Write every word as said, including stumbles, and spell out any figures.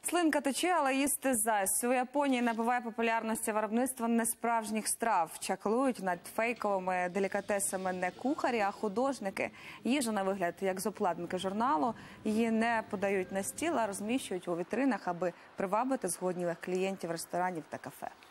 Слинка тече, але їсти зась. У Японії набуває популярності виробництво несправжніх страв. Чаклують над фейковими делікатесами не кухарі, а художники. Їжу на вигляд, як з обкладинки журналу, її не подають на стіл, а розміщують у вітринах, аби привабити зголоднілих клієнтів ресторанів та кафе.